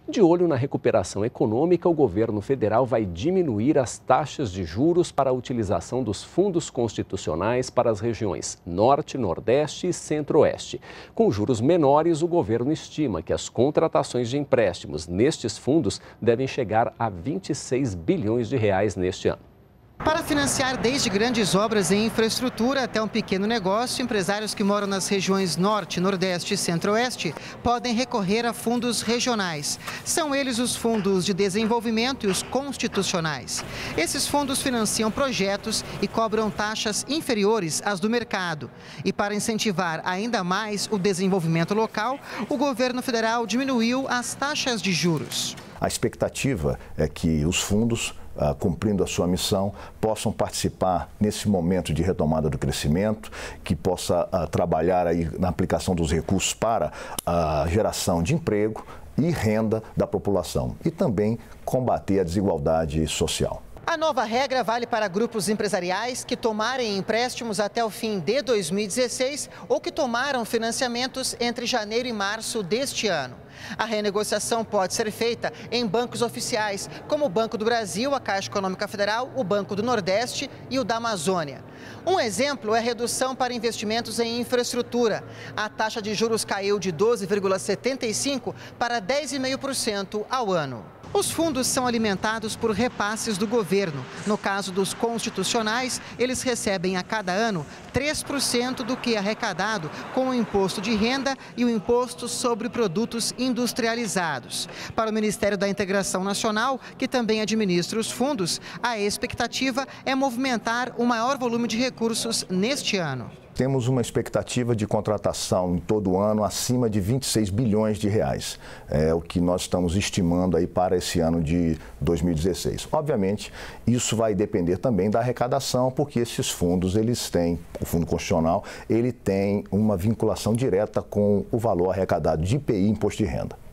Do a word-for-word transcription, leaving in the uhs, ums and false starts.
De olho na recuperação econômica, o governo federal vai diminuir as taxas de juros para a utilização dos fundos constitucionais para as regiões Norte, Nordeste e Centro-Oeste. Com juros menores, o governo estima que as contratações de empréstimos nestes fundos devem chegar a vinte e seis bilhões de reais neste ano. Para financiar desde grandes obras em infraestrutura até um pequeno negócio, empresários que moram nas regiões Norte, Nordeste e Centro-Oeste podem recorrer a fundos regionais. São eles os fundos de desenvolvimento e os constitucionais. Esses fundos financiam projetos e cobram taxas inferiores às do mercado. E para incentivar ainda mais o desenvolvimento local, o governo federal diminuiu as taxas de juros. A expectativa é que os fundos, ah, cumprindo a sua missão, possam participar nesse momento de retomada do crescimento, que possa ah, trabalhar aí na aplicação dos recursos para a geração de emprego e renda da população e também combater a desigualdade social. A nova regra vale para grupos empresariais que tomarem empréstimos até o fim de dois mil e dezesseis ou que tomaram financiamentos entre janeiro e março deste ano. A renegociação pode ser feita em bancos oficiais, como o Banco do Brasil, a Caixa Econômica Federal, o Banco do Nordeste e o da Amazônia. Um exemplo é a redução para investimentos em infraestrutura. A taxa de juros caiu de doze vírgula setenta e cinco por cento para dez vírgula cinco por cento ao ano. Os fundos são alimentados por repasses do governo. No caso dos constitucionais, eles recebem a cada ano três por cento do que é arrecadado com o imposto de renda e o imposto sobre produtos industrializados. Para o Ministério da Integração Nacional, que também administra os fundos, a expectativa é movimentar o maior volume de recursos neste ano. Temos uma expectativa de contratação em todo o ano acima de vinte e seis bilhões de reais. É o que nós estamos estimando aí para esse ano de dois mil e dezesseis. Obviamente, isso vai depender também da arrecadação, porque esses fundos, eles têm, o Fundo Constitucional, ele tem uma vinculação direta com o valor arrecadado de I P I, Imposto de Renda.